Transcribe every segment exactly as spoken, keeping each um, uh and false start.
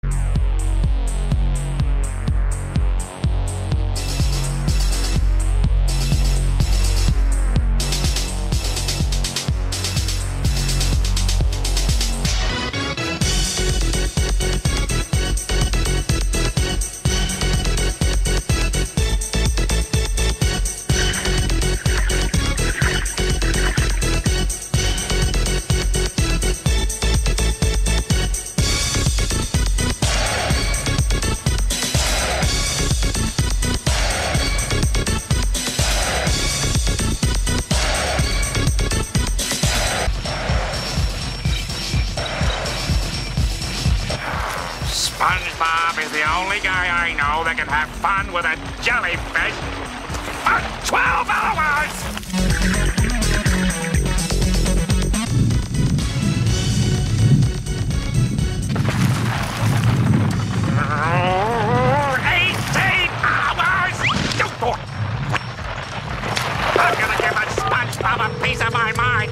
SpongeBob is the only guy I know that can have fun with a jellyfish for twelve hours! eighteen hours! I'm gonna give a SpongeBob a piece of my mind!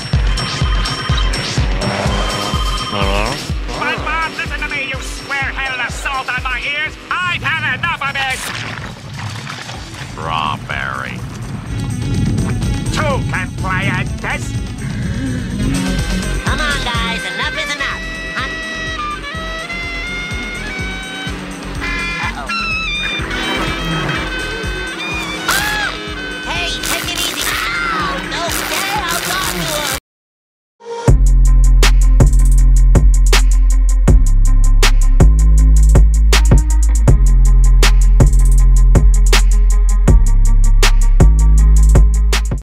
Hello? SpongeBob, listen to me, you square-headed assault on my ears! I've had enough of it! Strawberry. Two can play at this!